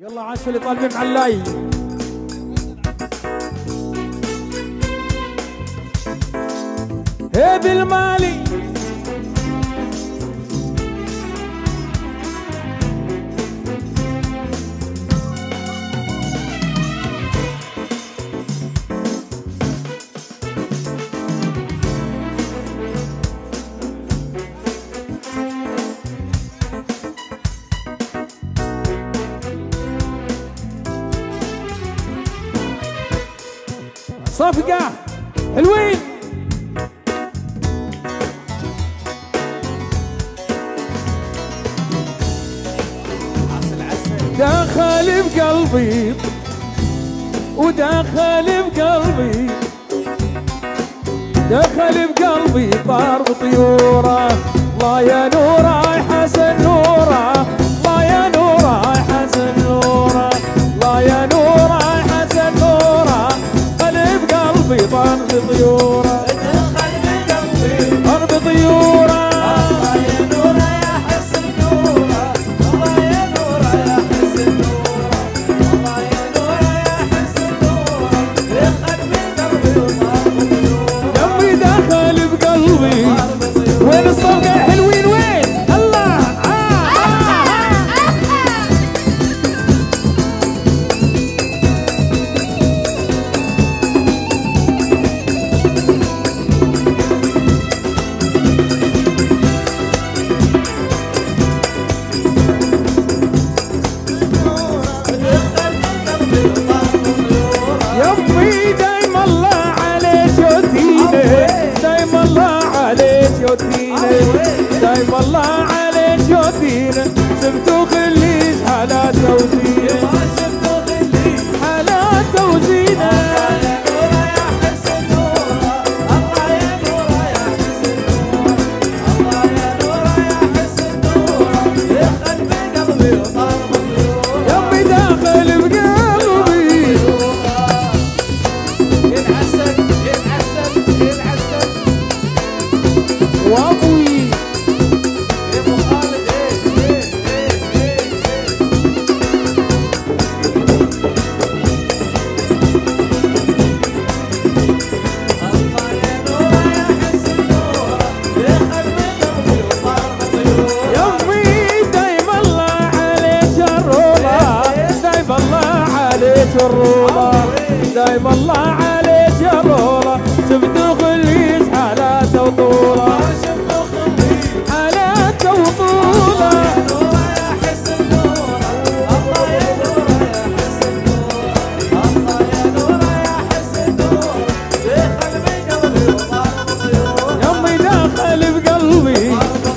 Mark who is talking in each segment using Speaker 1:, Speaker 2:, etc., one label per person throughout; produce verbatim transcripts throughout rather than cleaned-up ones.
Speaker 1: يلا عاشوا اللي طالبين علاي. هيب المالي صفقة حلوين. دخل بقلبي ودخل بقلبي دخل بقلبي طار بطيوره. الله يا نوره يا حسن نوره، الله يا نوره يا حسن نوره، الله يا نوره يا حسن نوره. قلب قلبي طار بطيوره، دخل بقلبي طار بطيوره. وين الصفقة الحلوين وين؟ الله آه آه يمي دايم الله عليك يوديني، دايم الله عليك يوديني، دايم الله عليك يوديني. سبتو خليج حالاته وزينه، حالاته وزينه. يمي داخل بقلبي وابوي الروضة، دايم الله عليك يا روضة. شفتو خليج حالاته وطولة، حالاته وطولة. يمي داخل بقلبي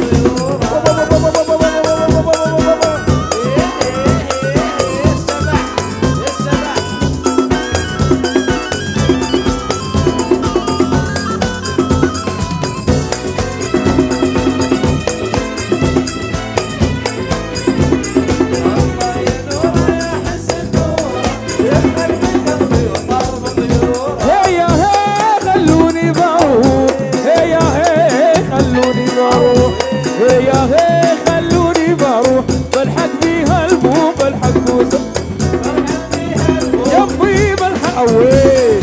Speaker 1: يا هي خلوني بروح. بلحق بيها البوم بلحق بوسه، يمي بلحق اوي.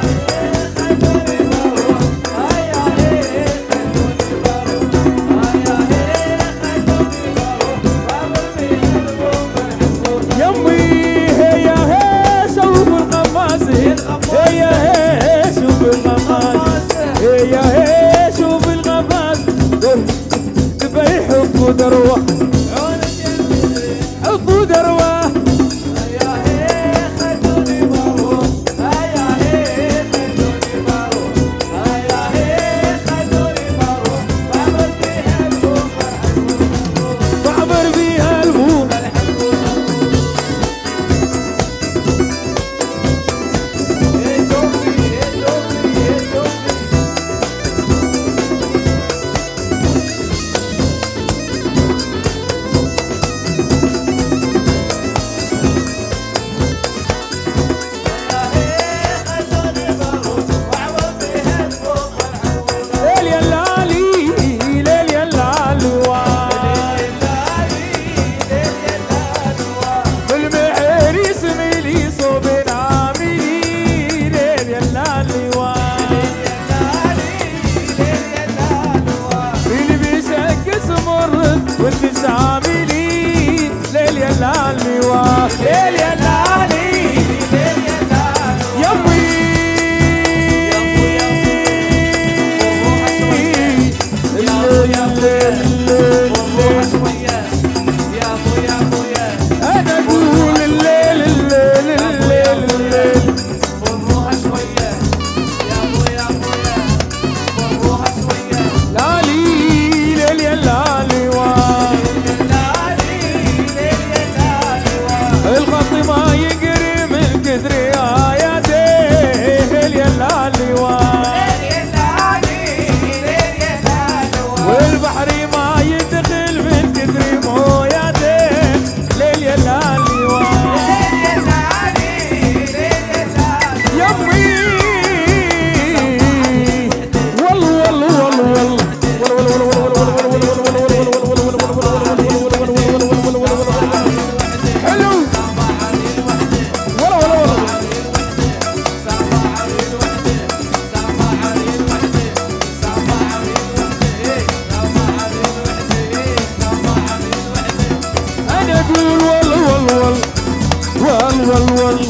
Speaker 1: يمي هي هي شوف القماصين، هي هي شوف القماص، هي هي شوف القماص. حب دروة حب دروة. هيا هي خلوني بروح، هيا هي خلوني بروح، هيا هي خلوني بروح. بعبر بيها البوم بعبر بيها البوم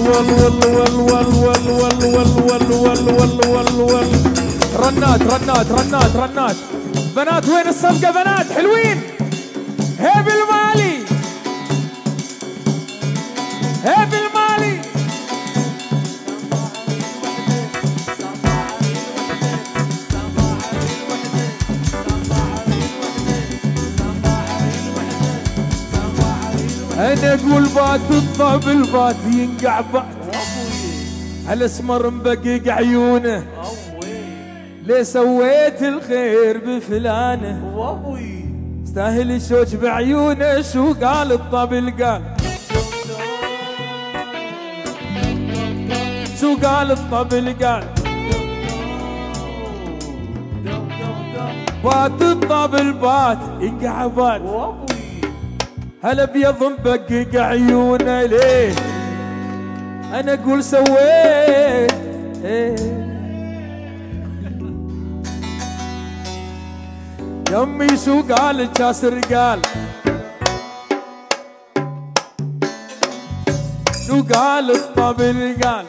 Speaker 1: رنات رنات رنات رنات بنات وين الصفقة بنات حلوين هيب المالي هيب المالي انا اقول بات الطبل بات ينقع بات هالاسمر مبقق عيونه ليه سويت الخير بفلانه وابوي استاهل الشوج بعيونه شو قال الطبل قال شو قال الطبل قال بات الطبل بات ينقع بات وابوي هالابيض مبقق عيونه ليه انا اقول سويت ايه يمي شو قال الجاسر قال شو قال الطبل قال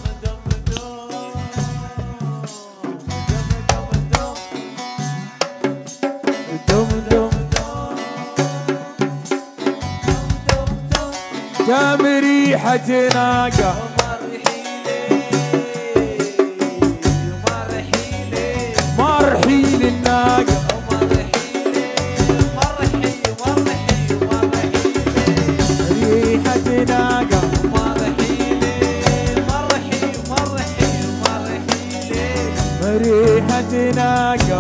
Speaker 1: كم ريحة ناقة مرحيل الناقة ريحة ناقة ريحة ناقة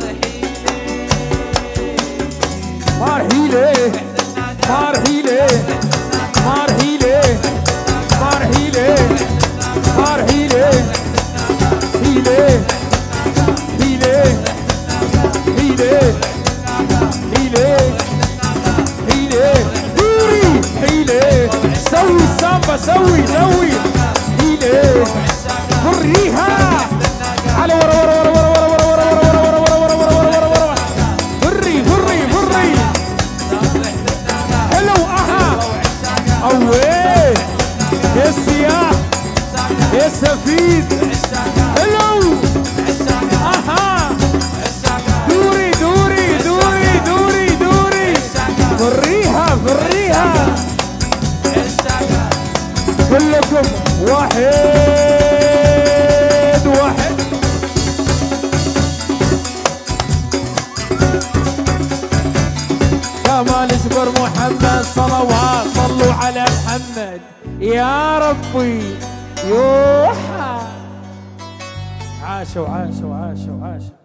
Speaker 1: مرحيلة مرحيلة مرحيلة مرحيلة مرحيلة هيلة هيلة هيلة هيلة هيلة دوري هيلة سوي السامبا سوي سوي هيلة فريها على ورا ورا ورا ورا ورا ورا ورا ورا ورا ورا ورا ورا ورا ورا فري فري فري حلو اها اوه يا السياح يا السفيد حلو اها دوري دوري دوري دوري دوري فريها فريها كلكم واحد واحد كمال اجبر محمد صلوات صلوا على محمد يا ربي يوحى عاشوا عاشوا عاشوا عاشوا